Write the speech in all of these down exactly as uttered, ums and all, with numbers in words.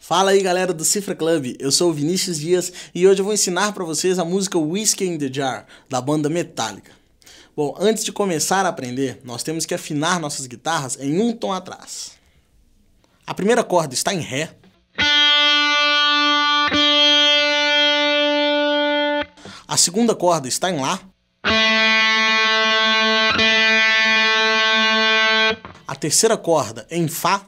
Fala aí galera do Cifra Club, eu sou o Vinícius Dias e hoje eu vou ensinar para vocês a música Whiskey in the Jar, da banda Metallica. Bom, antes de começar a aprender, nós temos que afinar nossas guitarras em um tom atrás. A primeira corda está em Ré. A segunda corda está em Lá. A terceira corda em Fá.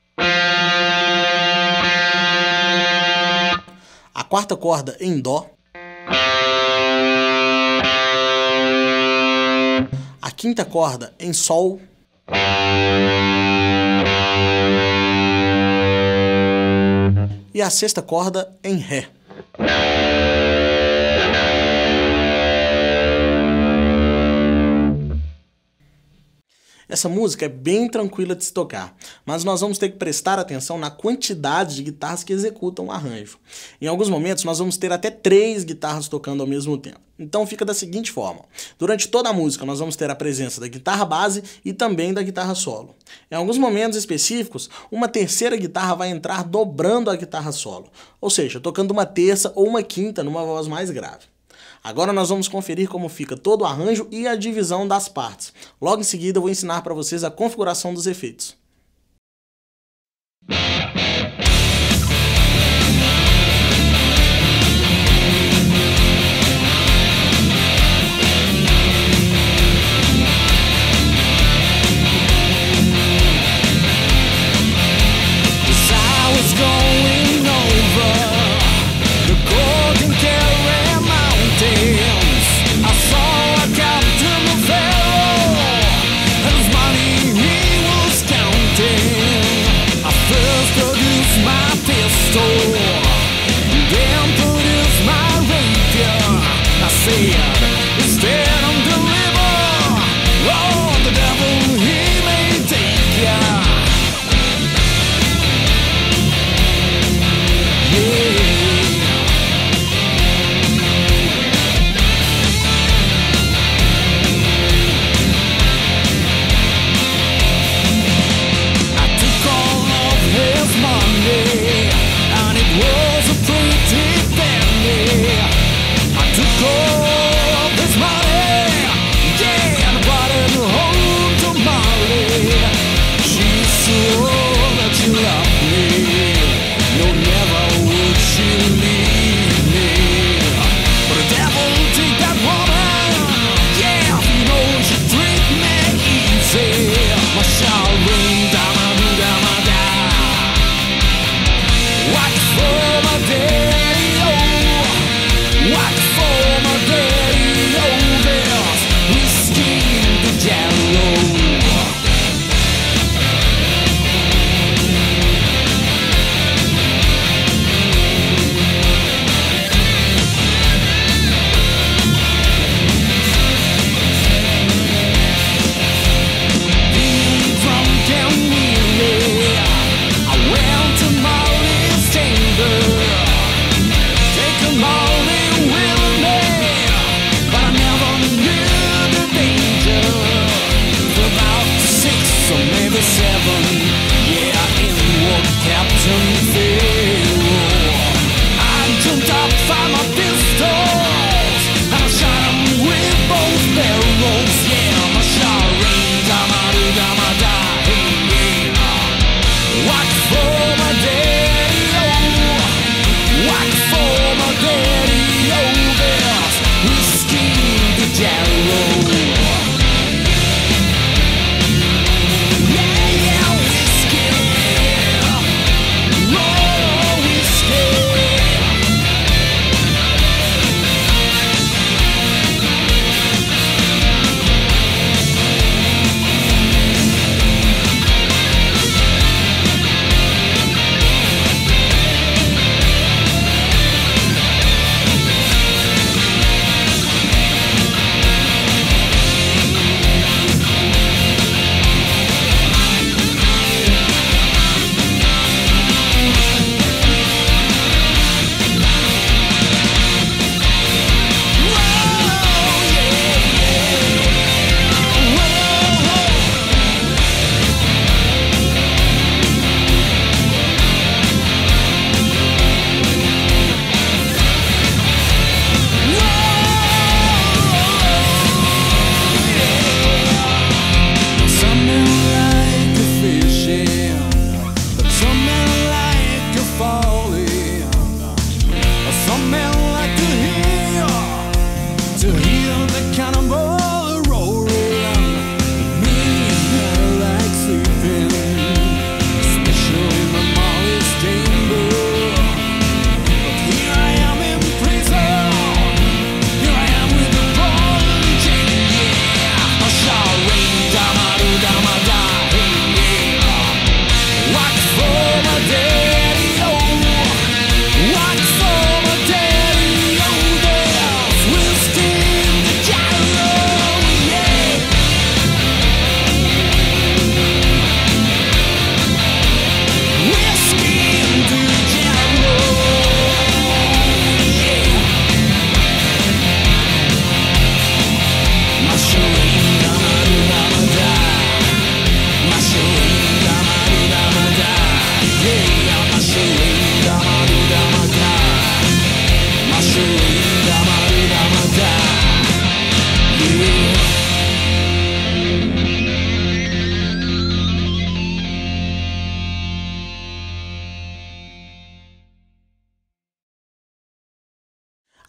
A quarta corda em Dó. A quinta corda em Sol. E a sexta corda em Ré. Essa música é bem tranquila de se tocar, mas nós vamos ter que prestar atenção na quantidade de guitarras que executam o arranjo. Em alguns momentos nós vamos ter até três guitarras tocando ao mesmo tempo. Então fica da seguinte forma: durante toda a música nós vamos ter a presença da guitarra base e também da guitarra solo. Em alguns momentos específicos, uma terceira guitarra vai entrar dobrando a guitarra solo, ou seja, tocando uma terça ou uma quinta numa voz mais grave. Agora nós vamos conferir como fica todo o arranjo e a divisão das partes. Logo em seguida eu vou ensinar para vocês a configuração dos efeitos. First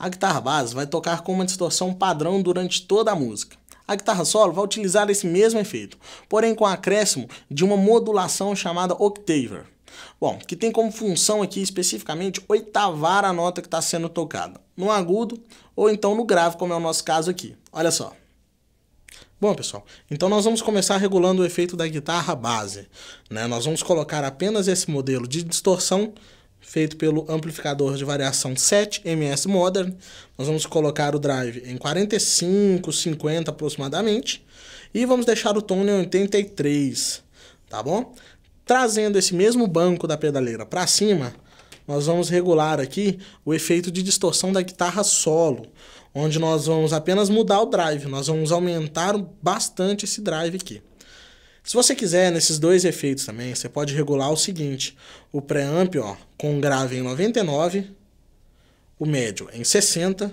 A guitarra base vai tocar com uma distorção padrão durante toda a música. A guitarra solo vai utilizar esse mesmo efeito, porém com acréscimo de uma modulação chamada octaver. Bom, que tem como função aqui especificamente oitavar a nota que está sendo tocada, no agudo ou então no grave, como é o nosso caso aqui. Olha só. Bom, pessoal, então nós vamos começar regulando o efeito da guitarra base, né? Nós vamos colocar apenas esse modelo de distorção feito pelo amplificador de variação sete M S Modern. Nós vamos colocar o drive em quarenta e cinco, cinquenta aproximadamente e vamos deixar o tom em oitenta e três, tá bom? Trazendo esse mesmo banco da pedaleira para cima, nós vamos regular aqui o efeito de distorção da guitarra solo, onde nós vamos apenas mudar o drive, nós vamos aumentar bastante esse drive aqui. Se você quiser, nesses dois efeitos também, você pode regular o seguinte: o preamp, ó, com o grave em noventa e nove, o médio em sessenta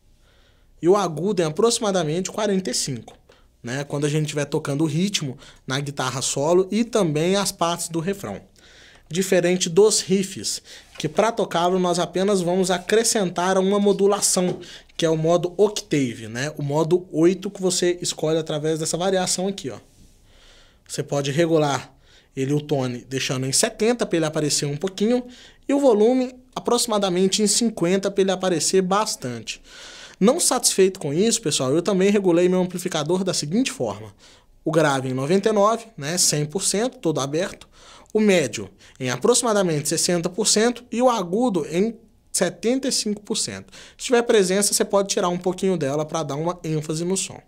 e o agudo em aproximadamente quarenta e cinco. Né, quando a gente estiver tocando o ritmo na guitarra solo e também as partes do refrão. Diferente dos riffs, que para tocá-lo nós apenas vamos acrescentar uma modulação, que é o modo octave, né, o modo oito que você escolhe através dessa variação aqui, ó. Você pode regular ele, o tone, deixando em setenta para ele aparecer um pouquinho e o volume aproximadamente em cinquenta para ele aparecer bastante. Não satisfeito com isso, pessoal, eu também regulei meu amplificador da seguinte forma: o grave em noventa e nove, né, cem por cento, todo aberto, o médio em aproximadamente sessenta por cento e o agudo em setenta e cinco por cento. Se tiver presença, você pode tirar um pouquinho dela para dar uma ênfase no som.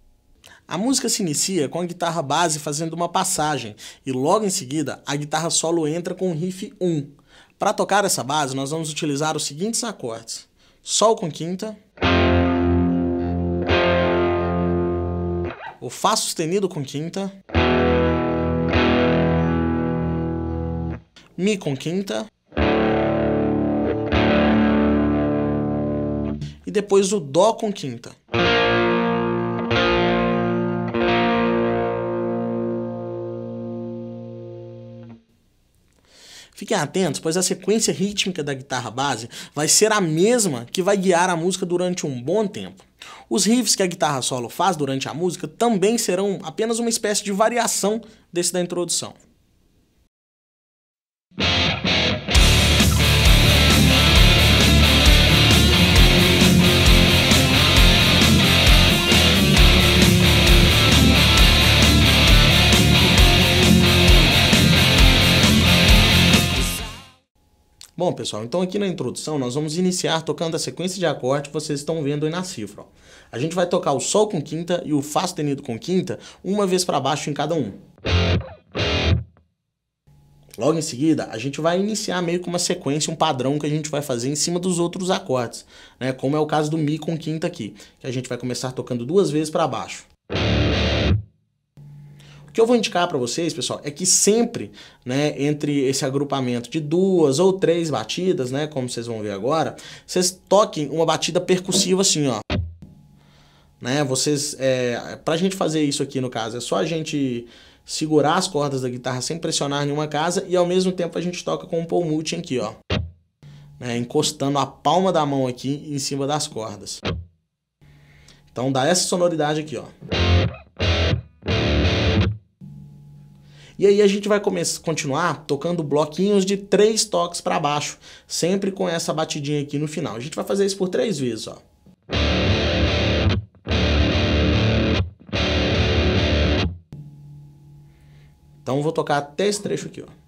A música se inicia com a guitarra base fazendo uma passagem e logo em seguida a guitarra solo entra com o riff um. Para tocar essa base, nós vamos utilizar os seguintes acordes: Sol com quinta, o Fá sustenido com quinta, Mi com quinta e depois o Dó com quinta. Fiquem atentos, pois a sequência rítmica da guitarra base vai ser a mesma que vai guiar a música durante um bom tempo. Os riffs que a guitarra solo faz durante a música também serão apenas uma espécie de variação desse da introdução. Bom, pessoal, então aqui na introdução nós vamos iniciar tocando a sequência de acordes que vocês estão vendo aí na cifra. Ó. A gente vai tocar o Sol com quinta e o Fá sustenido com quinta uma vez para baixo em cada um. Logo em seguida, a gente vai iniciar meio que uma sequência, um padrão que a gente vai fazer em cima dos outros acordes, né? Como é o caso do Mi com quinta aqui, que a gente vai começar tocando duas vezes para baixo. O que eu vou indicar para vocês, pessoal, é que sempre, né, entre esse agrupamento de duas ou três batidas, né, como vocês vão ver agora, vocês toquem uma batida percussiva assim, ó. Né, vocês, é, pra gente fazer isso aqui, no caso, é só a gente segurar as cordas da guitarra sem pressionar nenhuma casa e ao mesmo tempo a gente toca com um pole multing aqui, ó. Né, encostando a palma da mão aqui em cima das cordas. Então dá essa sonoridade aqui, ó. E aí a gente vai começar, continuar tocando bloquinhos de três toques para baixo, sempre com essa batidinha aqui no final. A gente vai fazer isso por três vezes, ó. Então vou tocar até esse trecho aqui, ó.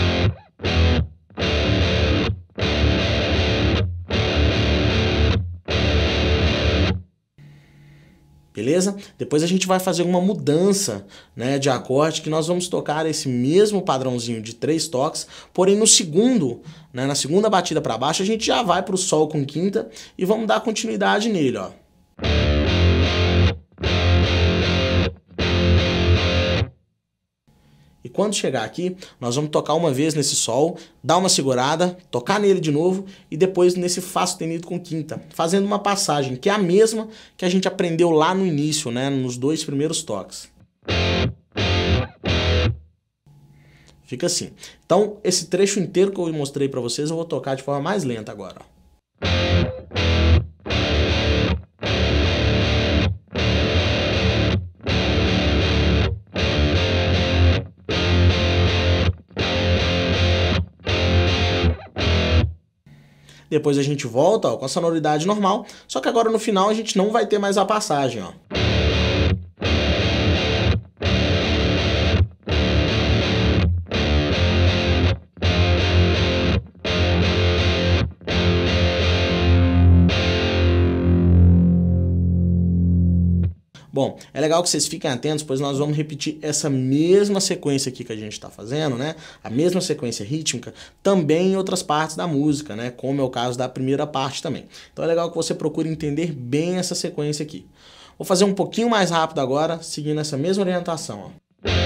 Beleza? Depois a gente vai fazer uma mudança, né, de acorde, que nós vamos tocar esse mesmo padrãozinho de três toques, porém no segundo, né, na segunda batida para baixo, a gente já vai para o Sol com quinta e vamos dar continuidade nele, ó. E quando chegar aqui, nós vamos tocar uma vez nesse Sol, dar uma segurada, tocar nele de novo e depois nesse Fá sustenido com quinta, fazendo uma passagem que é a mesma que a gente aprendeu lá no início, né, nos dois primeiros toques. Fica assim. Então, esse trecho inteiro que eu mostrei para vocês, eu vou tocar de forma mais lenta agora, ó. Depois a gente volta, ó, com a sonoridade normal, só que agora no final a gente não vai ter mais a passagem, ó. Bom, é legal que vocês fiquem atentos, pois nós vamos repetir essa mesma sequência aqui que a gente está fazendo, né? A mesma sequência rítmica, também em outras partes da música, né? Como é o caso da primeira parte também. Então é legal que você procure entender bem essa sequência aqui. Vou fazer um pouquinho mais rápido agora, seguindo essa mesma orientação, ó.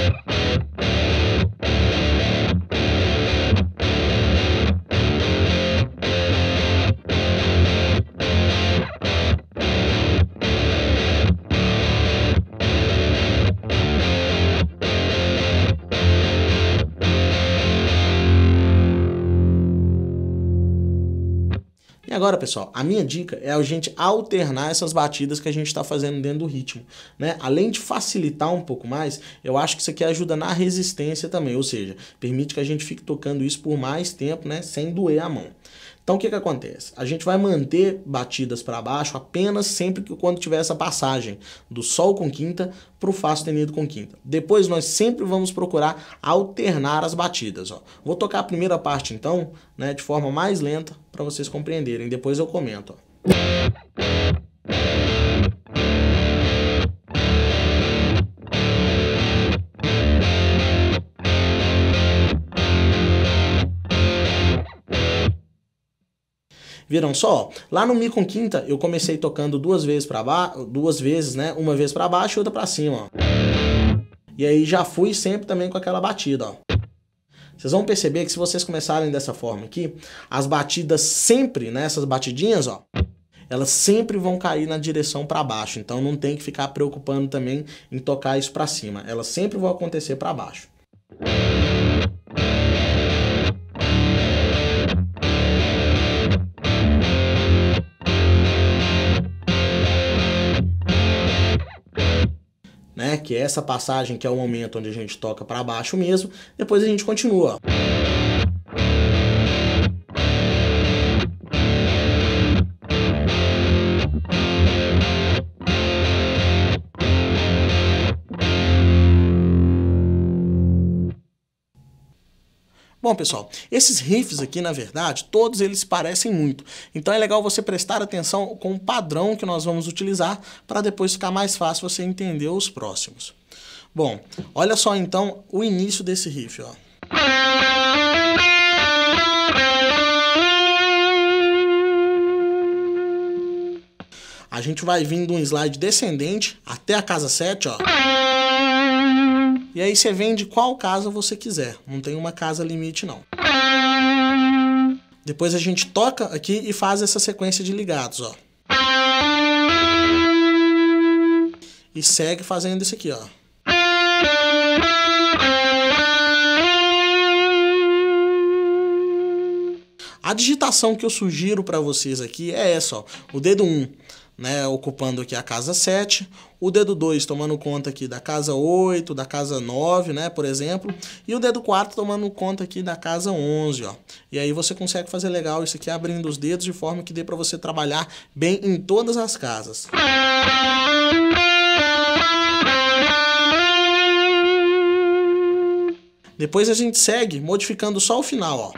E agora, pessoal, a minha dica é a gente alternar essas batidas que a gente está fazendo dentro do ritmo, né? Além de facilitar um pouco mais, eu acho que isso aqui ajuda na resistência também, ou seja, permite que a gente fique tocando isso por mais tempo, né? Sem doer a mão. Então o que que acontece? A gente vai manter batidas para baixo apenas sempre que quando tiver essa passagem do Sol com quinta para o Fá sustenido com quinta. Depois nós sempre vamos procurar alternar as batidas, ó. Vou tocar a primeira parte então, né, de forma mais lenta para vocês compreenderem. Depois eu comento, ó. Viram só? Lá no Mi com quinta eu comecei tocando duas vezes para baixo, duas vezes, né? Uma vez para baixo e outra para cima, ó. E aí já fui sempre também com aquela batida, ó. Vocês vão perceber que se vocês começarem dessa forma aqui, as batidas sempre, né, essas batidinhas, ó, elas sempre vão cair na direção para baixo. Então não tem que ficar preocupando também em tocar isso para cima. Elas sempre vão acontecer para baixo. Né, que é essa passagem que é o momento onde a gente toca para baixo mesmo, depois a gente continua. Bom, pessoal, esses riffs aqui, na verdade, todos eles se parecem muito. Então é legal você prestar atenção com o padrão que nós vamos utilizar para depois ficar mais fácil você entender os próximos. Bom, olha só então o início desse riff, ó. A gente vai vindo um slide descendente até a casa sete, ó. E aí você vem de qual casa você quiser. Não tem uma casa limite, não. Depois a gente toca aqui e faz essa sequência de ligados, ó. E segue fazendo isso aqui, ó. A digitação que eu sugiro para vocês aqui é essa, ó. O dedo um, né, ocupando aqui a casa sete, o dedo dois tomando conta aqui da casa oito, da casa nove, né, por exemplo, e o dedo quatro tomando conta aqui da casa onze, ó. E aí você consegue fazer legal isso aqui abrindo os dedos de forma que dê para você trabalhar bem em todas as casas. Depois a gente segue modificando só o final, ó.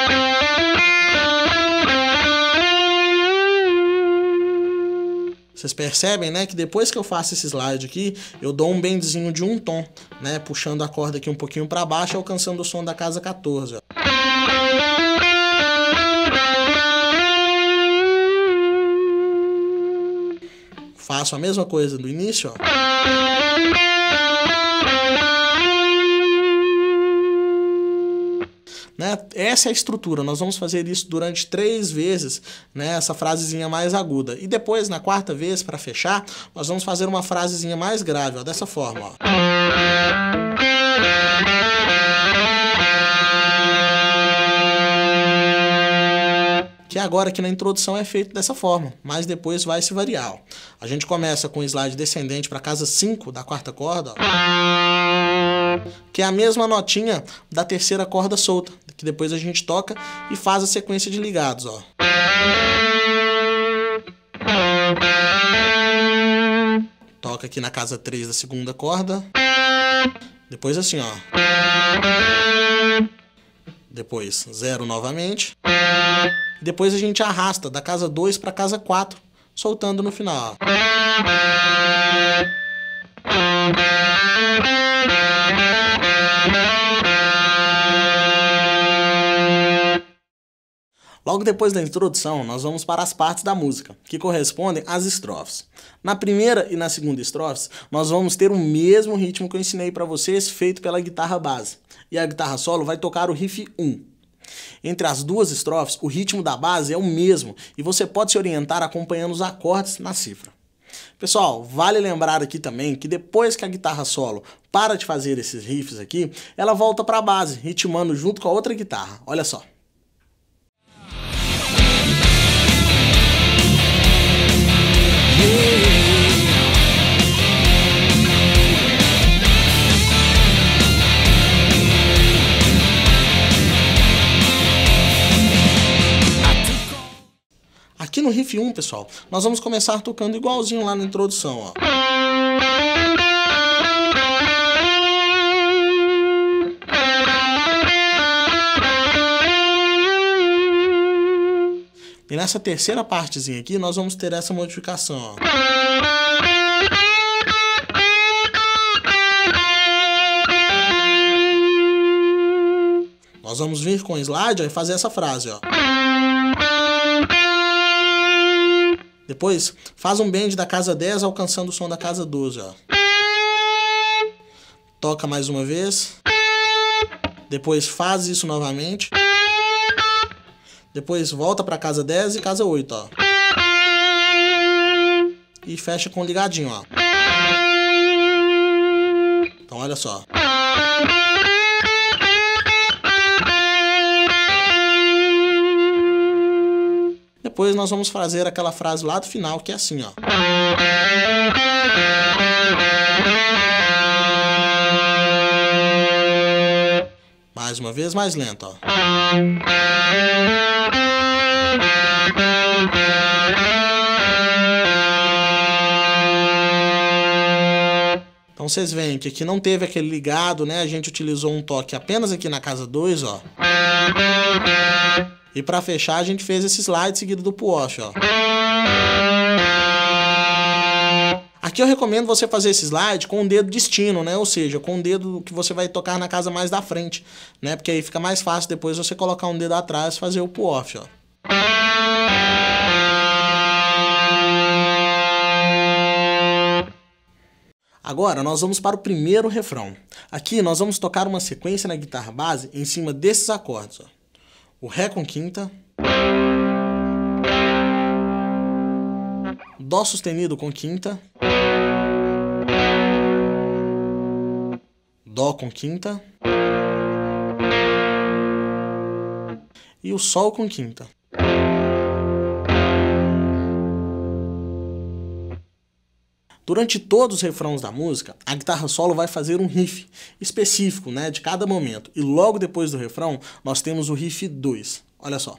Vocês percebem, né, que depois que eu faço esse slide aqui, eu dou um bendzinho de um tom, né, puxando a corda aqui um pouquinho para baixo, alcançando o som da casa quatorze, ó. Faço a mesma coisa do início, ó. Né? Essa é a estrutura, nós vamos fazer isso durante três vezes, né? Essa frasezinha mais aguda. E depois, na quarta vez, para fechar, nós vamos fazer uma frasezinha mais grave, ó, dessa forma, ó. Que agora aqui na introdução é feito dessa forma, mas depois vai se variar, ó. A gente começa com o slide descendente para casa cinco da quarta corda, ó. que é a mesma notinha da terceira corda solta, que depois a gente toca e faz a sequência de ligados, ó. Toca aqui na casa três da segunda corda. Depois assim, ó. Depois zero novamente. Depois a gente arrasta da casa dois para casa quatro, soltando no final, ó. Logo depois da introdução, nós vamos para as partes da música, que correspondem às estrofes. Na primeira e na segunda estrofes, nós vamos ter o mesmo ritmo que eu ensinei para vocês, feito pela guitarra base. E a guitarra solo vai tocar o riff um. Entre as duas estrofes, o ritmo da base é o mesmo, e você pode se orientar acompanhando os acordes na cifra. Pessoal, vale lembrar aqui também que depois que a guitarra solo para de fazer esses riffs aqui, ela volta para a base, ritmando junto com a outra guitarra. Olha só. Aqui no riff um, pessoal, nós vamos começar tocando igualzinho lá na introdução, ó. E nessa terceira partezinha aqui, nós vamos ter essa modificação, ó. Nós vamos vir com o slide ó, e fazer essa frase, ó. Depois, faz um bend da casa dez alcançando o som da casa doze, ó. Toca mais uma vez. Depois faz isso novamente. Depois volta para casa dez e casa oito, ó. E fecha com ligadinho, ó. Então olha só. Depois nós vamos fazer aquela frase lá do final, que é assim, ó. Mais uma vez, mais lento, ó. Então vocês veem que aqui não teve aquele ligado, né? A gente utilizou um toque apenas aqui na casa dois, ó. E para fechar, a gente fez esse slide seguido do push, ó. Aqui eu recomendo você fazer esse slide com o dedo destino, né? Ou seja, com o dedo que você vai tocar na casa mais da frente, né? Porque aí fica mais fácil depois você colocar um dedo atrás e fazer o pull-off, ó. Agora nós vamos para o primeiro refrão. Aqui nós vamos tocar uma sequência na guitarra base em cima desses acordes, ó. O Ré com quinta, Dó sustenido com quinta, Dó com quinta e o Sol com quinta. Durante todos os refrãos da música, a guitarra solo vai fazer um riff específico, né, de cada momento. E logo depois do refrão, nós temos o riff dois. Olha só.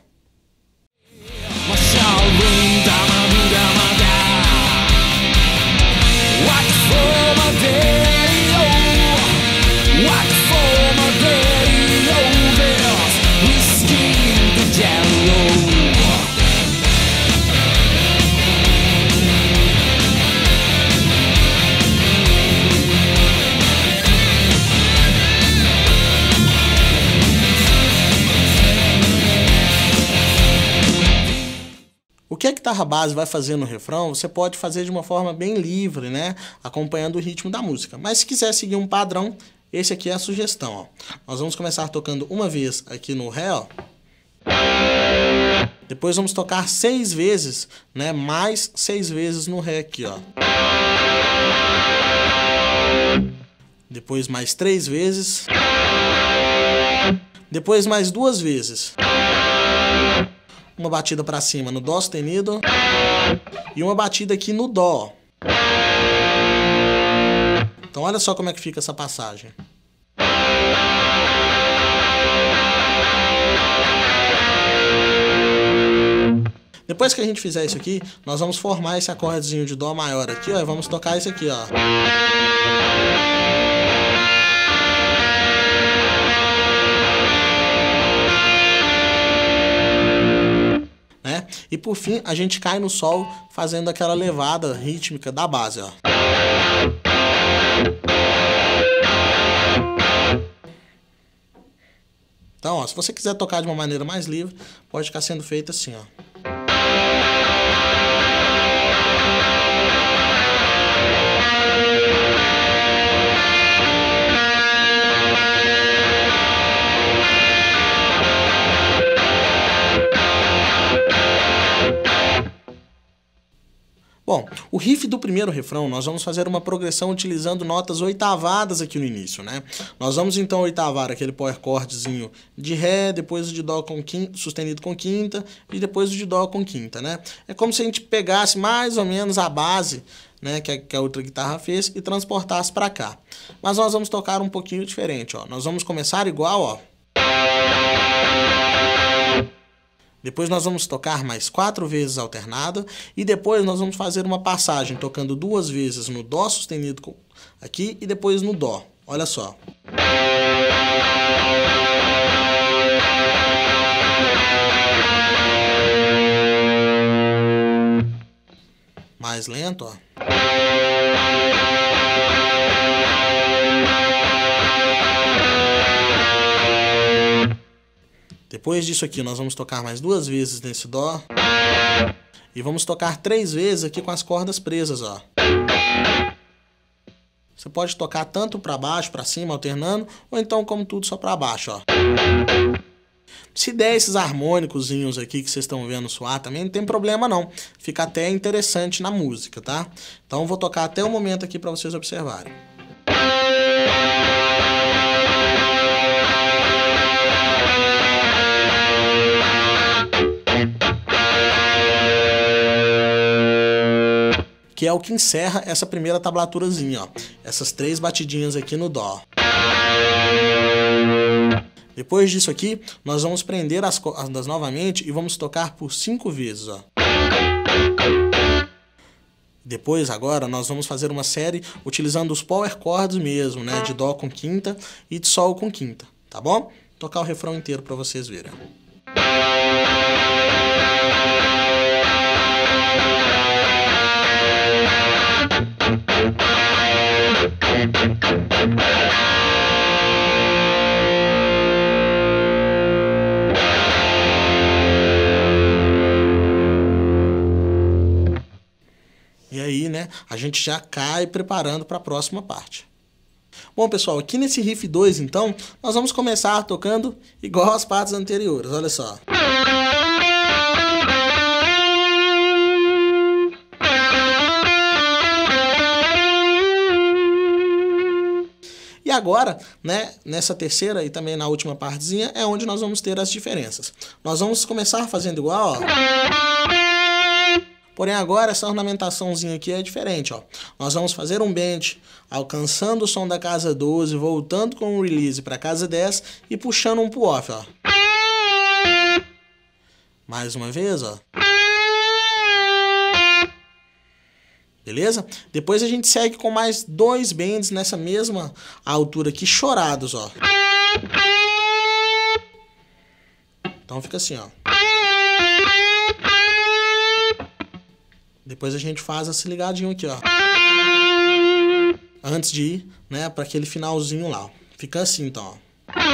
O que a guitarra base vai fazer no refrão, você pode fazer de uma forma bem livre, né? Acompanhando o ritmo da música. Mas se quiser seguir um padrão, esse aqui é a sugestão, ó. Nós vamos começar tocando uma vez aqui no Ré, ó. Depois vamos tocar seis vezes, né? Mais seis vezes no Ré aqui, ó. Depois mais três vezes. Depois mais duas vezes. Uma batida para cima no Dó sustenido e uma batida aqui no Dó. Então olha só como é que fica essa passagem. Depois que a gente fizer isso aqui, nós vamos formar esse acordezinho de Dó maior aqui, ó, e vamos tocar isso aqui, ó. Né? E por fim, a gente cai no Sol fazendo aquela levada rítmica da base, ó. Então, ó, se você quiser tocar de uma maneira mais livre, pode ficar sendo feito assim, ó. Bom, o riff do primeiro refrão, nós vamos fazer uma progressão utilizando notas oitavadas aqui no início, né? Nós vamos então oitavar aquele power chordzinho de Ré, depois o de Dó com quinta, sustenido com quinta, e depois o de Dó com quinta, né? É como se a gente pegasse mais ou menos a base, né, que a, que a outra guitarra fez e transportasse para cá. Mas nós vamos tocar um pouquinho diferente, ó. Nós vamos começar igual, ó. Depois nós vamos tocar mais quatro vezes alternada e depois nós vamos fazer uma passagem tocando duas vezes no Dó sustenido aqui e depois no Dó. Olha só. Mais lento, ó. Depois disso aqui, nós vamos tocar mais duas vezes nesse Dó. E vamos tocar três vezes aqui com as cordas presas, ó. Você pode tocar tanto para baixo, para cima, alternando, ou então como tudo só para baixo, ó. Se der esses harmônicozinhos aqui que vocês estão vendo soar também, não tem problema não. Fica até interessante na música, tá? Então eu vou tocar até o momento aqui para vocês observarem. Que é o que encerra essa primeira tablaturazinha, ó. Essas três batidinhas aqui no Dó. Depois disso aqui, nós vamos prender as cordas novamente e vamos tocar por cinco vezes, ó. Depois, agora, nós vamos fazer uma série utilizando os power chords mesmo, né? De Dó com quinta e de Sol com quinta, tá bom? Vou tocar o refrão inteiro para vocês verem. E aí, né, a gente já cai preparando para a próxima parte. Bom, pessoal, aqui nesse riff dois, então, nós vamos começar tocando igual as partes anteriores, olha só. E agora, né, nessa terceira e também na última partezinha, é onde nós vamos ter as diferenças. Nós vamos começar fazendo igual, ó. Porém, agora essa ornamentaçãozinha aqui é diferente, ó. Nós vamos fazer um bend, alcançando o som da casa doze, voltando com o release para casa dez e puxando um pull-off, ó. Mais uma vez, ó. Beleza? Depois a gente segue com mais dois bends nessa mesma altura aqui, chorados, ó. Então fica assim, ó. Depois a gente faz esse ligadinho aqui, ó. Antes de ir, né, para aquele finalzinho lá. Fica assim, então, ó.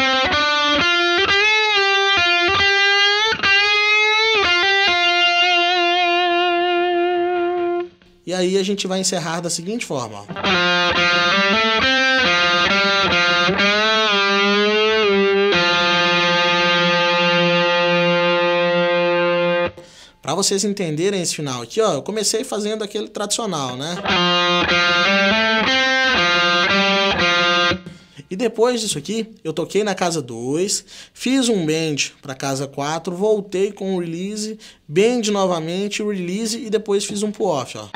E aí a gente vai encerrar da seguinte forma, ó. Para vocês entenderem esse final aqui, ó, eu comecei fazendo aquele tradicional, né? E depois disso aqui, eu toquei na casa dois, fiz um bend para casa quatro, voltei com o release, bend novamente, release e depois fiz um pull-off, ó.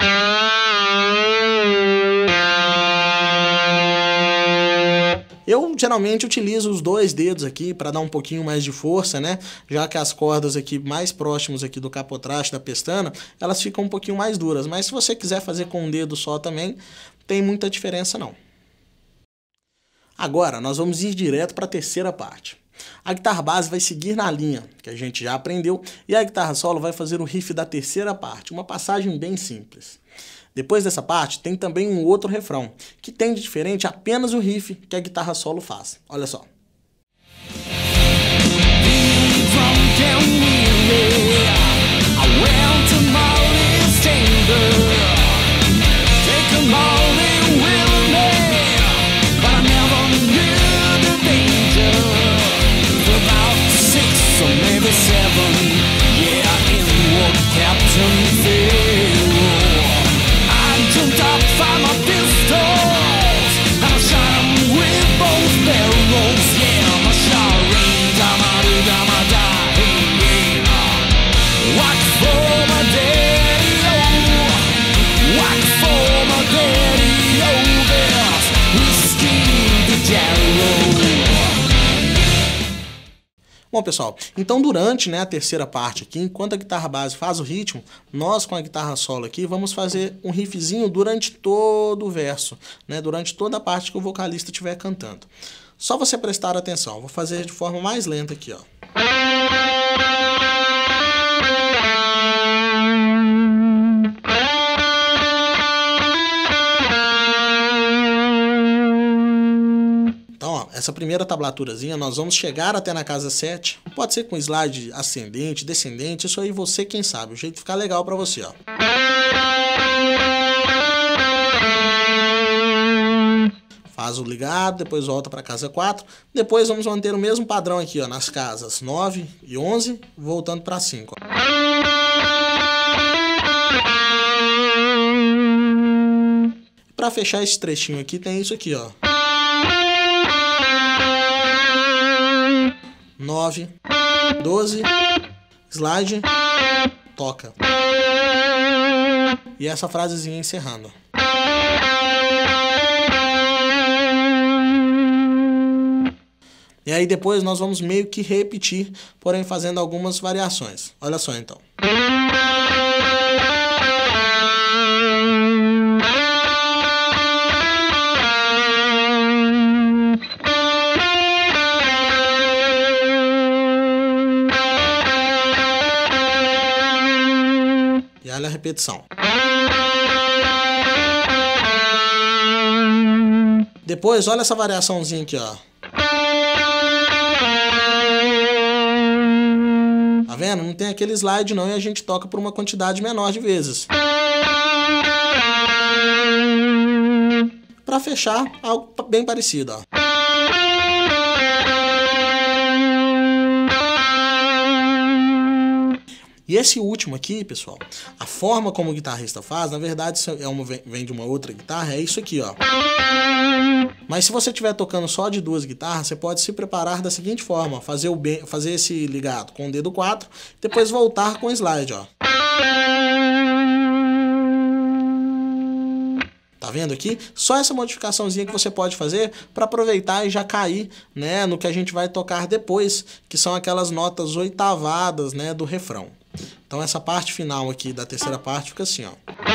Eu geralmente utilizo os dois dedos aqui para dar um pouquinho mais de força, né? Já que as cordas aqui mais próximos aqui do capotraste da pestana, elas ficam um pouquinho mais duras. Mas se você quiser fazer com um dedo só também, tem muita diferença não. Agora nós vamos ir direto para a terceira parte. A guitarra base vai seguir na linha que a gente já aprendeu e a guitarra solo vai fazer o riff da terceira parte, uma passagem bem simples. Depois dessa parte tem também um outro refrão, que tem de diferente apenas o riff que a guitarra solo faz. Olha só. Bom, pessoal, então durante, né, a terceira parte aqui, enquanto a guitarra base faz o ritmo, nós com a guitarra solo aqui vamos fazer um riffzinho durante todo o verso, né, durante toda a parte que o vocalista estiver cantando. Só você prestar atenção, vou fazer de forma mais lenta aqui, ó. Essa primeira tablaturazinha nós vamos chegar até na casa sete, pode ser com slide ascendente, descendente, isso aí você quem sabe, o jeito de ficar legal pra você, ó. Faz o ligado, depois volta pra casa quatro, depois vamos manter o mesmo padrão aqui, ó, nas casas nove e onze, voltando pra cinco, ó. Pra fechar esse trechinho aqui tem isso aqui, ó. nove, doze, slide, toca. E essa frasezinha encerrando. E aí depois nós vamos meio que repetir, porém fazendo algumas variações. Olha só então. E olha a repetição. Depois, olha essa variaçãozinha aqui, ó. Tá vendo? Não tem aquele slide não e a gente toca por uma quantidade menor de vezes. Pra fechar, algo bem parecido, ó. E esse último aqui, pessoal, a forma como o guitarrista faz, na verdade, é uma, vem de uma outra guitarra, é isso aqui, ó. Mas se você estiver tocando só de duas guitarras, você pode se preparar da seguinte forma, fazer, o bem, fazer esse ligado com o dedo quatro, depois voltar com o slide, ó. Tá vendo aqui? Só essa modificaçãozinha que você pode fazer para aproveitar e já cair, né, no que a gente vai tocar depois, que são aquelas notas oitavadas, né, do refrão. Então essa parte final aqui da terceira parte fica assim, ó.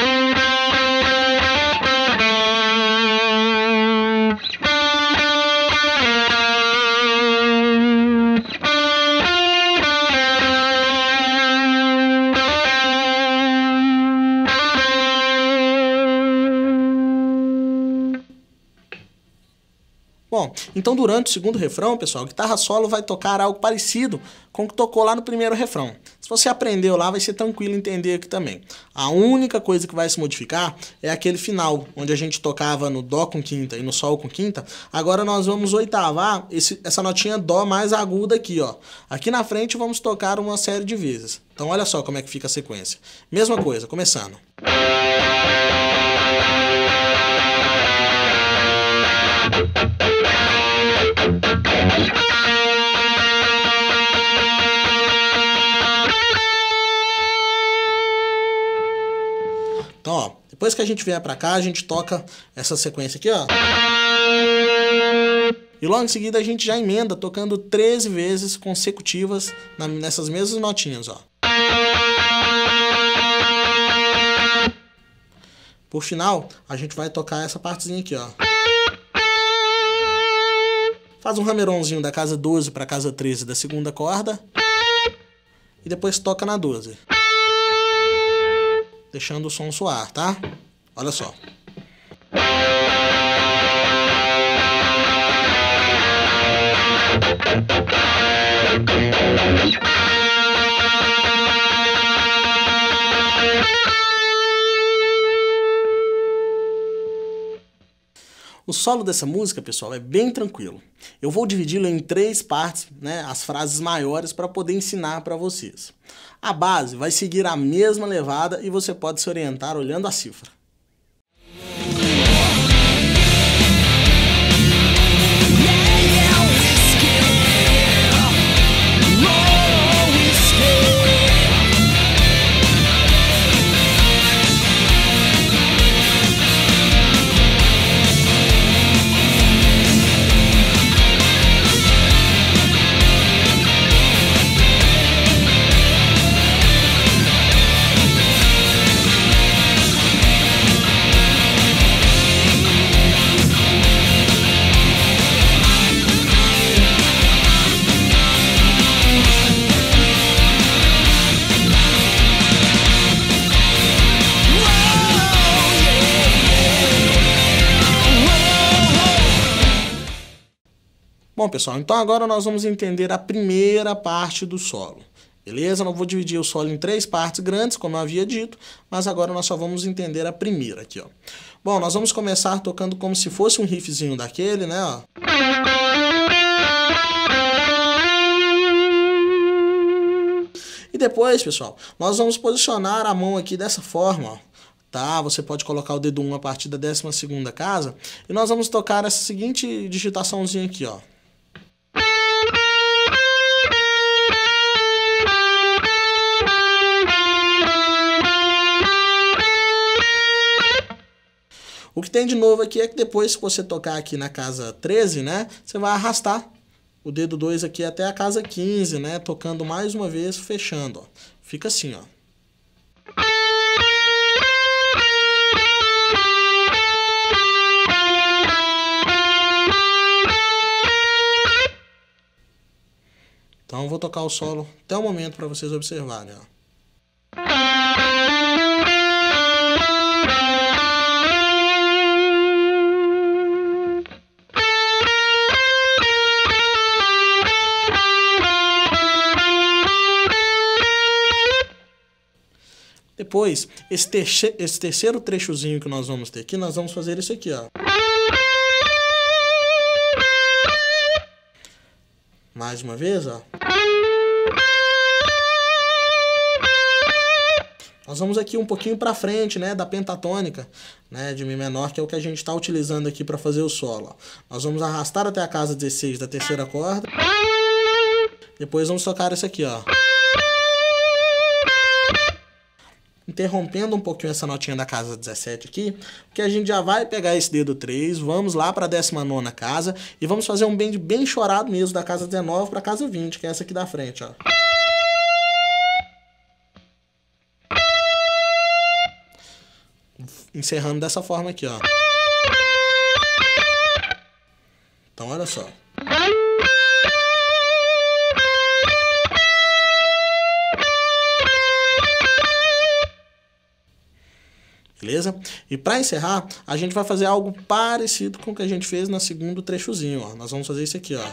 Bom, então durante o segundo refrão, pessoal, a guitarra solo vai tocar algo parecido com o que tocou lá no primeiro refrão. Se você aprendeu lá, vai ser tranquilo entender aqui também. A única coisa que vai se modificar é aquele final, onde a gente tocava no Dó com quinta e no Sol com quinta. Agora nós vamos oitavar esse, essa notinha Dó mais aguda aqui, ó. Aqui na frente vamos tocar uma série de vezes. Então olha só como é que fica a sequência. Mesma coisa, começando. Então, ó, depois que a gente vier pra cá, a gente toca essa sequência aqui, ó. E logo em seguida a gente já emenda tocando treze vezes consecutivas nessas mesmas notinhas, ó. Por final, a gente vai tocar essa partezinha aqui, ó. Faz um hammer-onzinho da casa doze para a casa treze da segunda corda. E depois toca na doze. Deixando o som soar, tá? Olha só. O solo dessa música, pessoal, é bem tranquilo. Eu vou dividi-lo em três partes, né, as frases maiores, para poder ensinar para vocês. A base vai seguir a mesma levada e você pode se orientar olhando a cifra. Bom, pessoal, então agora nós vamos entender a primeira parte do solo, beleza? Eu vou dividir o solo em três partes grandes, como eu havia dito, mas agora nós só vamos entender a primeira aqui, ó. Bom, nós vamos começar tocando como se fosse um riffzinho daquele, né, ó. E depois, pessoal, nós vamos posicionar a mão aqui dessa forma, ó. Tá? Você pode colocar o dedo um a partir da décima segunda casa, e nós vamos tocar essa seguinte digitaçãozinha aqui, ó. O que tem de novo aqui é que depois que você tocar aqui na casa treze, né, você vai arrastar o dedo dois aqui até a casa quinze, né, tocando mais uma vez, fechando, ó. Fica assim, ó. Então eu vou tocar o solo até o momento para vocês observarem, ó. Depois, esse, terce esse terceiro trechozinho que nós vamos ter aqui, nós vamos fazer isso aqui, ó. Mais uma vez, ó. Nós vamos aqui um pouquinho para frente, né, da pentatônica, né, de Mi menor, que é o que a gente está utilizando aqui para fazer o solo, ó. Nós vamos arrastar até a casa dezesseis da terceira corda. Depois vamos tocar isso aqui, ó. Interrompendo um pouquinho essa notinha da casa dezessete aqui, porque a gente já vai pegar esse dedo três, vamos lá para a décima nona casa e vamos fazer um bend bem chorado mesmo da casa dezenove para a casa vinte, que é essa aqui da frente, ó. Encerrando dessa forma aqui, ó. Então, olha só. Beleza? E para encerrar, a gente vai fazer algo parecido com o que a gente fez no segundo trechozinho, ó. Nós vamos fazer isso aqui, ó.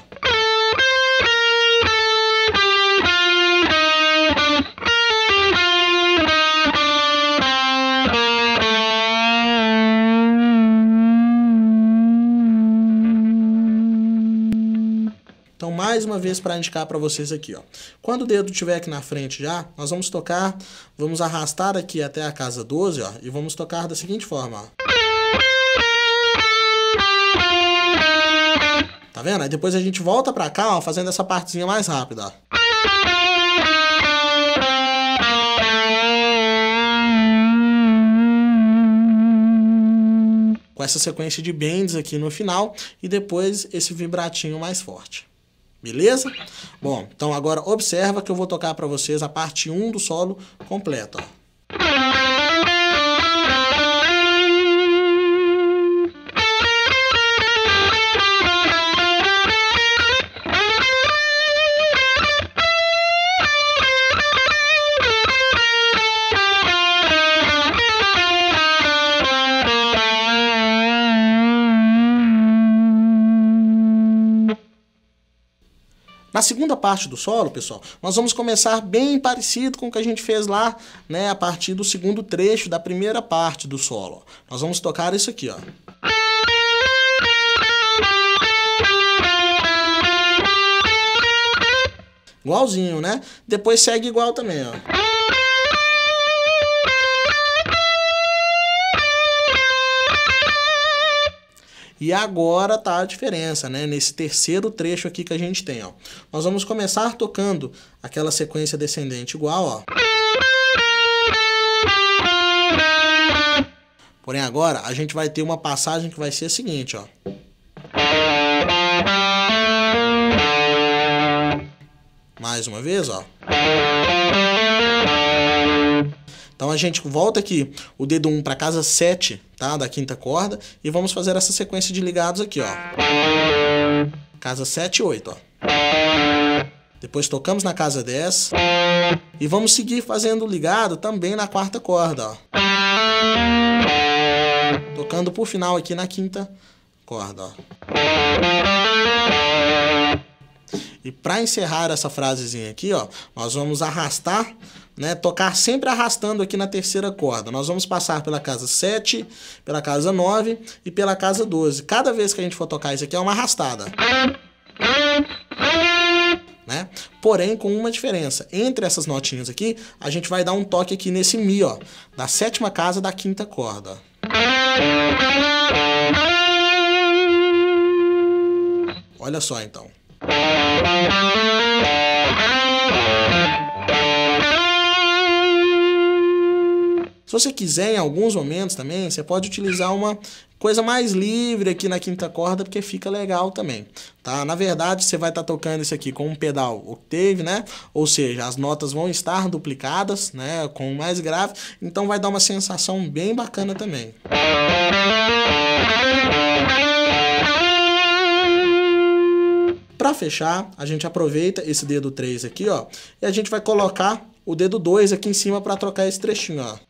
Então, mais uma vez para indicar para vocês aqui, ó. Quando o dedo estiver aqui na frente já, nós vamos tocar, vamos arrastar aqui até a casa doze, ó, e vamos tocar da seguinte forma, ó. Tá vendo? Aí depois a gente volta para cá, ó, fazendo essa partezinha mais rápida, ó. com essa sequência de bends aqui no final e depois esse vibratinho mais forte. Beleza? Bom, então agora observa que eu vou tocar para vocês a parte um do solo completa, ó. Na segunda parte do solo, pessoal, nós vamos começar bem parecido com o que a gente fez lá, né, a partir do segundo trecho da primeira parte do solo. Nós vamos tocar isso aqui, ó. Igualzinho, né? Depois segue igual também, ó. E agora tá a diferença, né? Nesse terceiro trecho aqui que a gente tem, ó. Nós vamos começar tocando aquela sequência descendente igual, ó. Porém agora a gente vai ter uma passagem que vai ser a seguinte, ó. Mais uma vez, ó. Então a gente volta aqui o dedo um para casa sete, tá? Da quinta corda, e vamos fazer essa sequência de ligados aqui, ó. Casa sete e oito, ó. Depois tocamos na casa dez e vamos seguir fazendo o ligado também na quarta corda, ó. Tocando por final aqui na quinta corda, ó. E para encerrar essa frasezinha aqui, ó, nós vamos arrastar, né, tocar sempre arrastando aqui na terceira corda. Nós vamos passar pela casa sete, pela casa nove e pela casa doze. Cada vez que a gente for tocar isso aqui é uma arrastada, né? Porém, com uma diferença. Entre essas notinhas aqui, a gente vai dar um toque aqui nesse Mi, ó, da sétima casa da quinta corda. Olha só, então. Se você quiser, em alguns momentos também, você pode utilizar uma coisa mais livre aqui na quinta corda, porque fica legal também, tá? Na verdade, você vai estar tocando isso aqui com um pedal octave, né? Ou seja, as notas vão estar duplicadas, né? Com mais grave, então vai dar uma sensação bem bacana também. Para fechar, a gente aproveita esse dedo três aqui, ó, e a gente vai colocar o dedo dois aqui em cima para trocar esse trechinho, ó.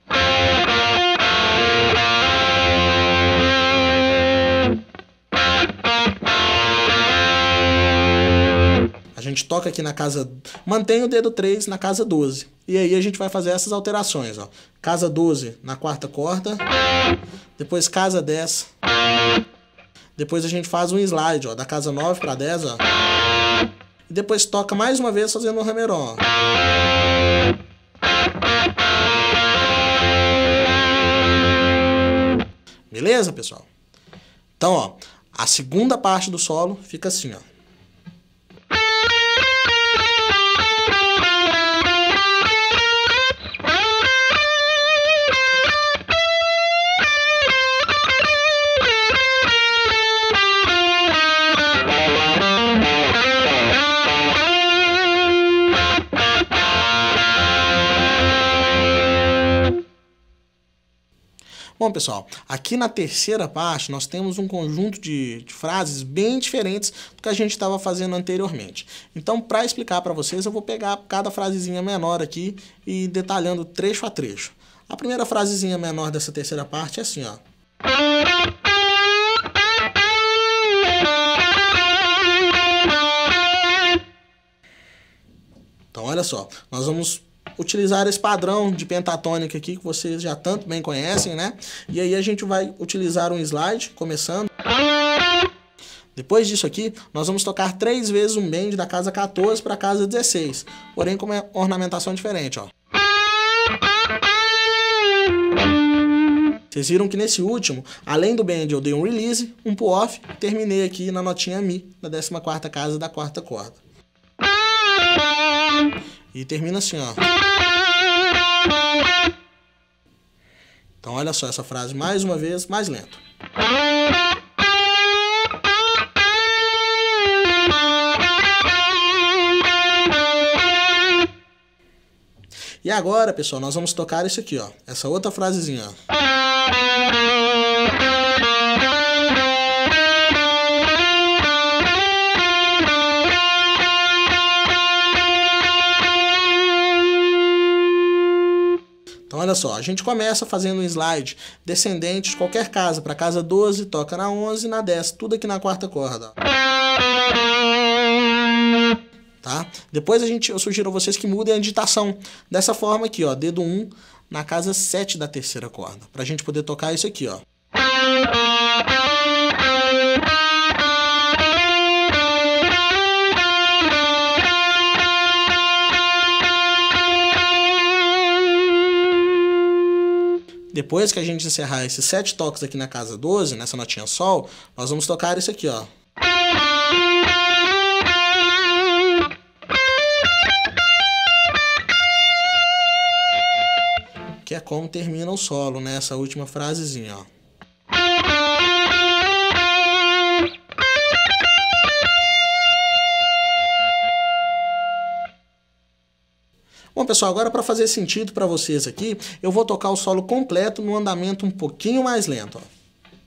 A gente toca aqui na casa, mantém o dedo três na casa doze. E aí a gente vai fazer essas alterações, ó. Casa doze na quarta corda, depois casa dez. Depois a gente faz um slide, ó, da casa nove para dez, ó. E depois toca mais uma vez fazendo um hammer-on, ó. Beleza, pessoal? Então, ó, a segunda parte do solo fica assim, ó. Bom, pessoal, aqui na terceira parte nós temos um conjunto de, de frases bem diferentes do que a gente estava fazendo anteriormente. Então, para explicar para vocês, eu vou pegar cada frasezinha menor aqui e detalhando trecho a trecho. A primeira frasezinha menor dessa terceira parte é assim, ó. Então, olha só, nós vamos utilizar esse padrão de pentatônica aqui que vocês já tanto bem conhecem, né? E aí a gente vai utilizar um slide, começando. Depois disso aqui, nós vamos tocar três vezes um bend da casa quatorze para a casa dezesseis, porém com uma ornamentação diferente, ó. Vocês viram que nesse último, além do bend, eu dei um release, um pull-off, terminei aqui na notinha Mi, na décima quarta casa da quarta corda. E termina assim, ó. Então olha só essa frase mais uma vez, mais lento. E agora, pessoal, nós vamos tocar isso aqui, ó. Essa outra frasezinha, ó. Então, olha só, a gente começa fazendo um slide descendente de qualquer casa. Para casa doze, toca na onze, na dez, tudo aqui na quarta corda, ó. Tá? Depois a gente, eu sugiro a vocês que mudem a digitação dessa forma aqui, ó, dedo um na casa sete da terceira corda, pra gente poder tocar isso aqui, ó. Depois que a gente encerrar esses sete toques aqui na casa doze, nessa notinha sol, nós vamos tocar isso aqui, ó. Que é como termina o solo, né? Essa última frasezinha, ó. Bom, pessoal, agora para fazer sentido para vocês aqui, eu vou tocar o solo completo no andamento um pouquinho mais lento, ó.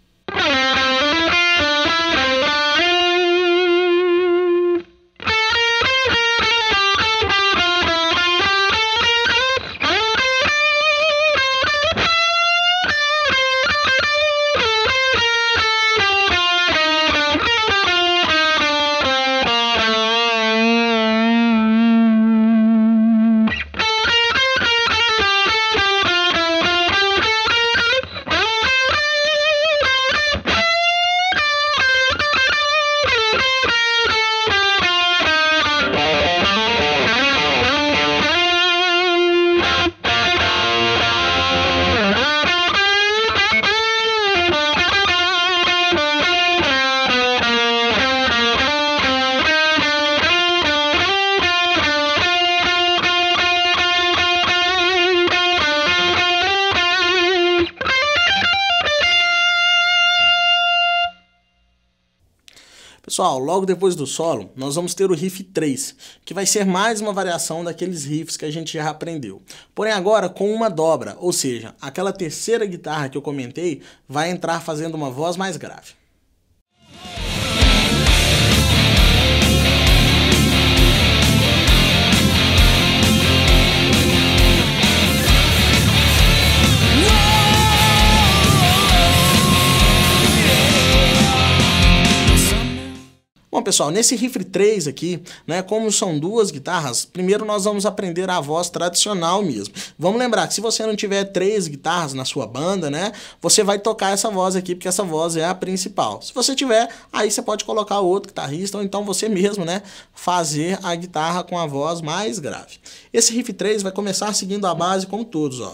Pessoal, logo depois do solo, nós vamos ter o riff três, que vai ser mais uma variação daqueles riffs que a gente já aprendeu. Porém agora com uma dobra, ou seja, aquela terceira guitarra que eu comentei vai entrar fazendo uma voz mais grave. Bom, pessoal, nesse riff três aqui, né, como são duas guitarras, primeiro nós vamos aprender a voz tradicional mesmo. Vamos lembrar que se você não tiver três guitarras na sua banda, né, você vai tocar essa voz aqui, porque essa voz é a principal. Se você tiver, aí você pode colocar outro guitarrista, ou então você mesmo, né, fazer a guitarra com a voz mais grave. Esse riff três vai começar seguindo a base como todos, ó.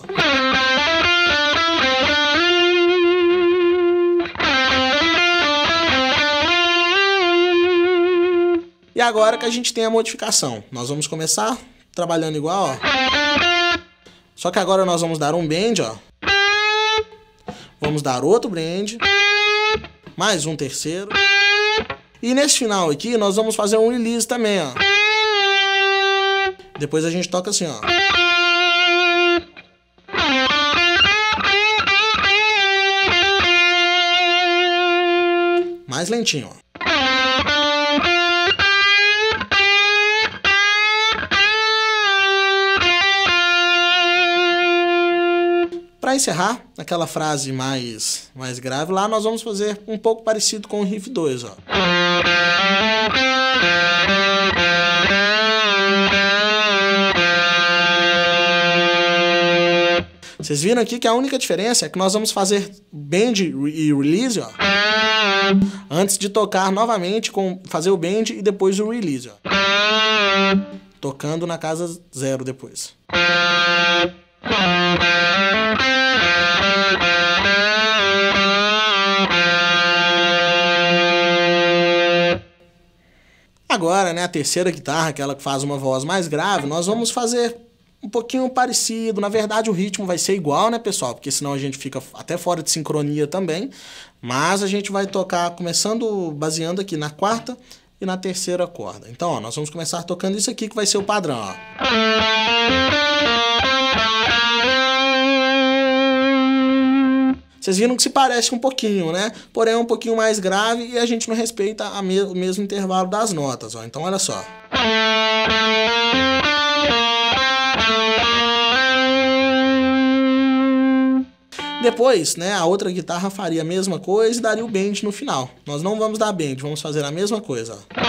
E agora que a gente tem a modificação, nós vamos começar trabalhando igual, ó. Só que agora nós vamos dar um bend, ó. Vamos dar outro bend. Mais um terceiro. E nesse final aqui nós vamos fazer um release também, ó. Depois a gente toca assim, ó. Mais lentinho, ó. Para encerrar, aquela frase mais, mais grave lá, nós vamos fazer um pouco parecido com o riff dois, ó. Vocês viram aqui que a única diferença é que nós vamos fazer bend e release, ó, antes de tocar novamente, com fazer o bend e depois o release, ó, tocando na casa zero depois. Agora, né, a terceira guitarra, aquela que faz uma voz mais grave, nós vamos fazer um pouquinho parecido. Na verdade, o ritmo vai ser igual, né, pessoal? Porque senão a gente fica até fora de sincronia também. Mas a gente vai tocar começando, baseando aqui na quarta e na terceira corda. Então, ó, nós vamos começar tocando isso aqui que vai ser o padrão, ó. Vocês viram que se parece um pouquinho, né? Porém é um pouquinho mais grave e a gente não respeita a me o mesmo intervalo das notas, ó. Então olha só. Depois, né, a outra guitarra faria a mesma coisa e daria o bend no final. Nós não vamos dar bend, vamos fazer a mesma coisa, ó.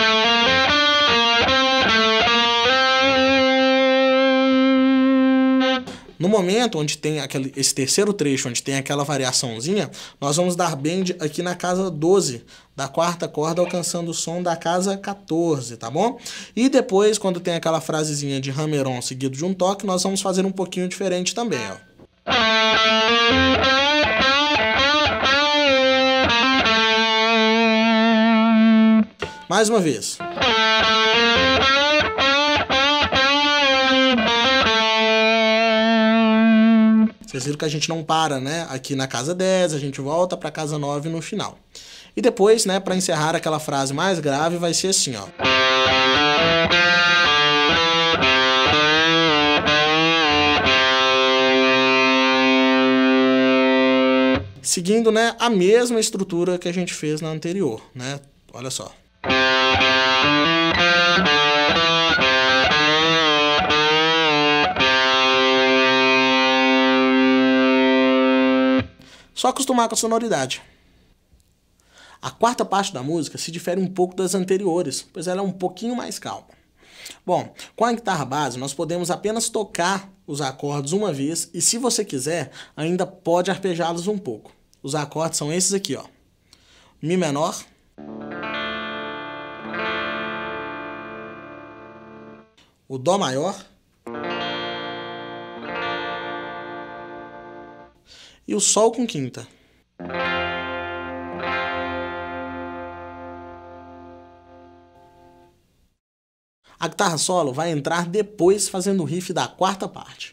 No momento onde tem aquele, esse terceiro trecho, onde tem aquela variaçãozinha, nós vamos dar bend aqui na casa doze, da quarta corda, alcançando o som da casa quatorze, tá bom? E depois, quando tem aquela frasezinha de hammer-on seguido de um toque, nós vamos fazer um pouquinho diferente também, ó. Mais uma vez. Vocês viram que a gente não para, né? Aqui na casa dez, a gente volta para casa nove no final. E depois, né, para encerrar aquela frase mais grave, vai ser assim, ó. Seguindo, né, a mesma estrutura que a gente fez na anterior, né? Olha só. Só acostumar com a sonoridade. A quarta parte da música se difere um pouco das anteriores, pois ela é um pouquinho mais calma. Bom, com a guitarra base nós podemos apenas tocar os acordes uma vez e, se você quiser, ainda pode arpejá-los um pouco. Os acordes são esses aqui, ó. Mi menor, o Dó maior e o Sol com quinta. A guitarra solo vai entrar depois, fazendo o riff da quarta parte.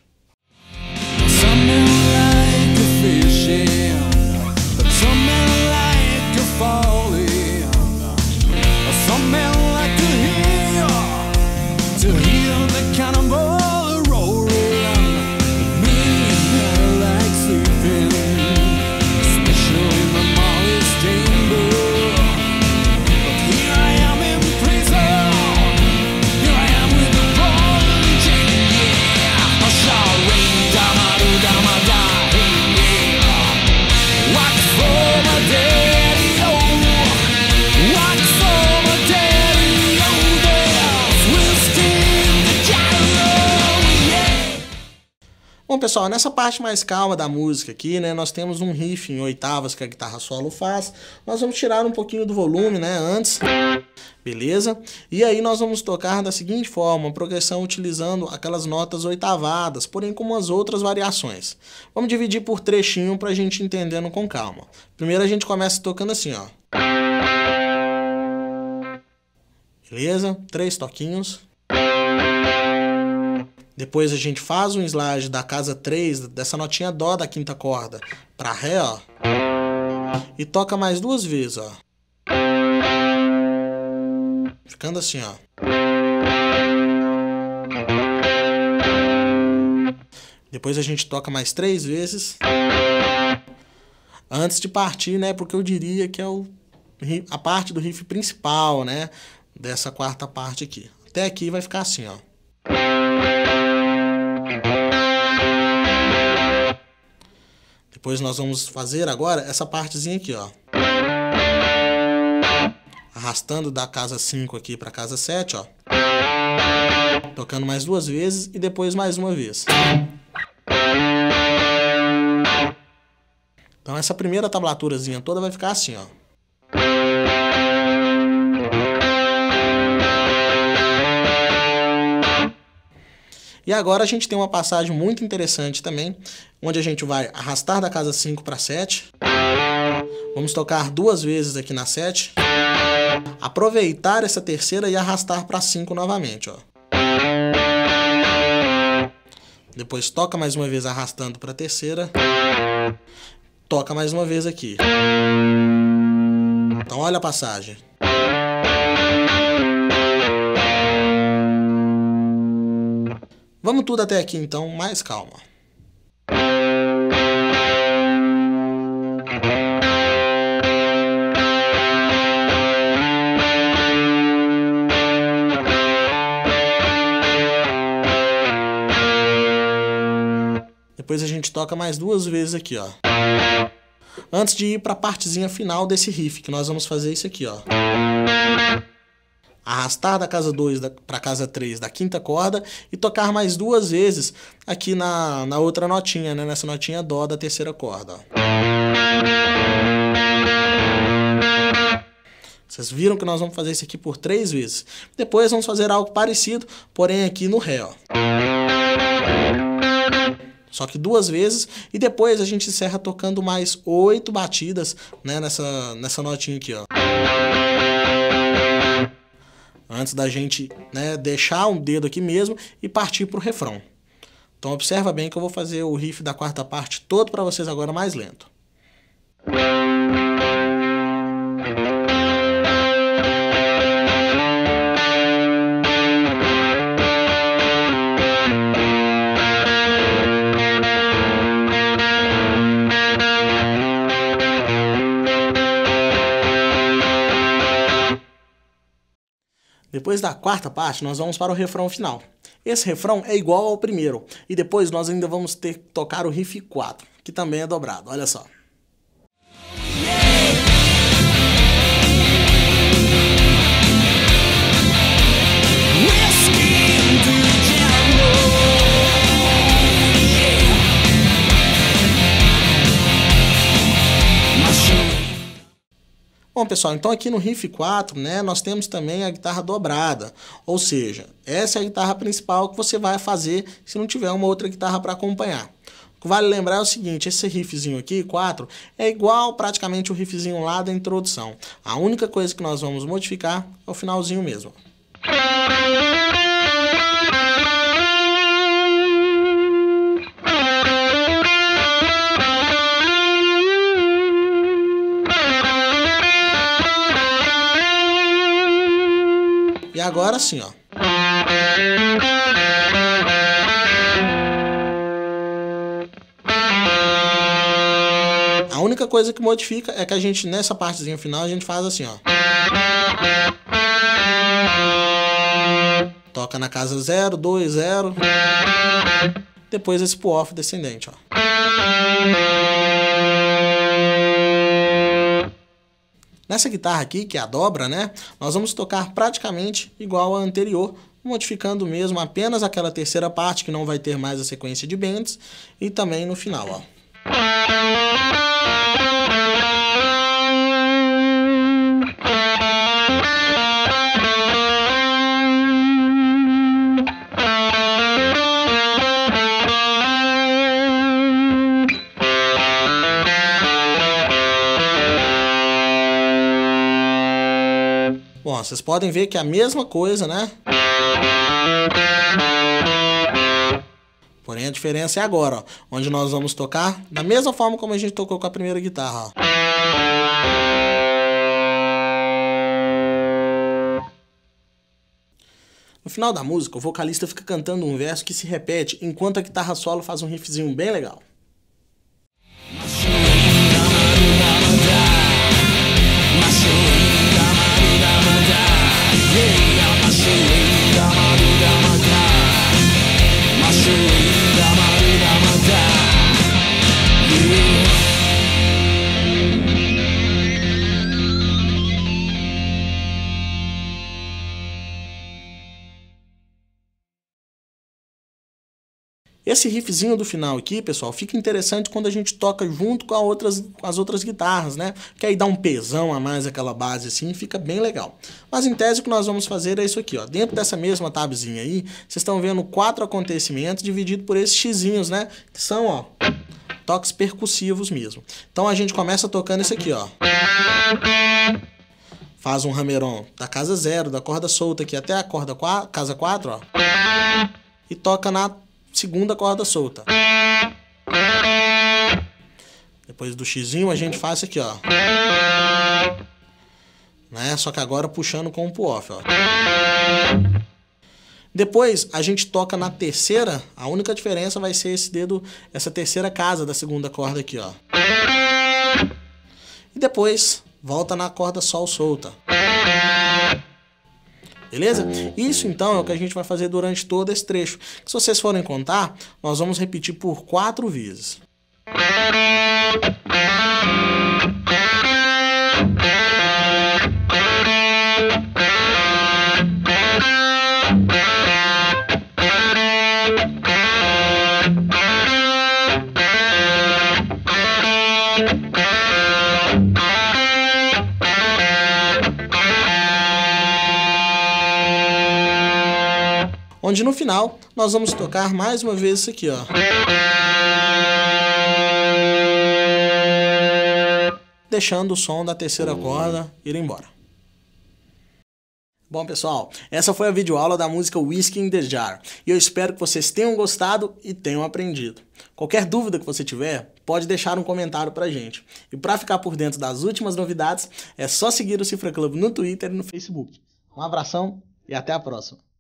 Bom, pessoal, nessa parte mais calma da música aqui, né, nós temos um riff em oitavas que a guitarra solo faz. Nós vamos tirar um pouquinho do volume, né, antes, beleza? E aí nós vamos tocar da seguinte forma, uma progressão utilizando aquelas notas oitavadas, porém com umas outras variações. Vamos dividir por trechinho pra gente entendendo com calma. Primeiro a gente começa tocando assim, ó. Beleza? Três toquinhos. Depois a gente faz um slide da casa três, dessa notinha Dó da quinta corda, pra Ré, ó. E toca mais duas vezes, ó. Ficando assim, ó. Depois a gente toca mais três vezes. Antes de partir, né, porque eu diria que é o, a parte do riff principal, né, dessa quarta parte aqui. Até aqui vai ficar assim, ó. Depois nós vamos fazer agora essa partezinha aqui, ó. Arrastando da casa cinco aqui para casa sete, ó. Tocando mais duas vezes e depois mais uma vez. Então essa primeira tablaturazinha toda vai ficar assim, ó. E agora a gente tem uma passagem muito interessante também, onde a gente vai arrastar da casa cinco para sete. Vamos tocar duas vezes aqui na sete. Aproveitar essa terceira e arrastar para cinco novamente, ó. Depois toca mais uma vez arrastando para a terceira. Toca mais uma vez aqui. Então olha a passagem. Vamos tudo até aqui então, mais calma. Depois a gente toca mais duas vezes aqui, ó. Antes de ir para a partezinha final desse riff, que nós vamos fazer isso aqui, ó. Arrastar da casa dois para a casa três da quinta corda e tocar mais duas vezes aqui na, na outra notinha, né? Nessa notinha dó da terceira corda, ó. Vocês viram que nós vamos fazer isso aqui por três vezes. Depois vamos fazer algo parecido, porém aqui no ré, ó. Só que duas vezes, e depois a gente encerra tocando mais oito batidas, né, nessa, nessa notinha aqui, ó. Antes da gente, né, deixar um dedo aqui mesmo e partir para o refrão. Então observa bem que eu vou fazer o riff da quarta parte todo para vocês agora mais lento. Depois da quarta parte, nós vamos para o refrão final. Esse refrão é igual ao primeiro. E depois nós ainda vamos ter que tocar o riff quatro, que também é dobrado. Olha só. Bom, pessoal, então aqui no riff quatro, né, nós temos também a guitarra dobrada. Ou seja, essa é a guitarra principal que você vai fazer se não tiver uma outra guitarra para acompanhar. O que vale lembrar é o seguinte, esse riffzinho aqui, quatro, é igual praticamente o riffzinho lá da introdução. A única coisa que nós vamos modificar é o finalzinho mesmo. E agora sim, ó. A única coisa que modifica é que a gente, nessa partezinha final, a gente faz assim, ó. Toca na casa zero, dois, zero. Depois esse pull-off descendente, ó. Nessa guitarra aqui, que é a dobra, né? Nós vamos tocar praticamente igual a anterior, modificando mesmo apenas aquela terceira parte, que não vai ter mais a sequência de bends, e também no final, ó. Bom, vocês podem ver que é a mesma coisa, né? Porém, a diferença é agora, ó, onde nós vamos tocar da mesma forma como a gente tocou com a primeira guitarra, ó. No final da música, o vocalista fica cantando um verso que se repete enquanto a guitarra solo faz um riffzinho bem legal. Esse riffzinho do final aqui, pessoal, fica interessante quando a gente toca junto com, a outras, com as outras guitarras, né? Que aí dá um pesão a mais aquela base assim, fica bem legal. Mas em tese o que nós vamos fazer é isso aqui, ó. Dentro dessa mesma tabzinha aí, vocês estão vendo quatro acontecimentos dividido por esses xizinhos, né? Que são, ó, toques percussivos mesmo. Então a gente começa tocando isso aqui, ó. Faz um hammer-on da casa zero, da corda solta aqui até a corda quatro, casa quatro, ó. E toca na segunda corda solta. Depois do xizinho a gente faz isso aqui, ó. Né? Só que agora puxando com o pull-off, ó. Depois a gente toca na terceira, a única diferença vai ser esse dedo, essa terceira casa da segunda corda aqui, ó. E depois volta na corda sol solta. Beleza? Isso então é o que a gente vai fazer durante todo esse trecho. Se vocês forem contar, nós vamos repetir por quatro vezes. Onde no final nós vamos tocar mais uma vez isso aqui, ó. Deixando o som da terceira corda ir embora. Bom, pessoal, essa foi a videoaula da música Whiskey in the Jar. E eu espero que vocês tenham gostado e tenham aprendido. Qualquer dúvida que você tiver, pode deixar um comentário pra gente. E para ficar por dentro das últimas novidades, é só seguir o Cifra Club no Twitter e no Facebook. Um abração e até a próxima.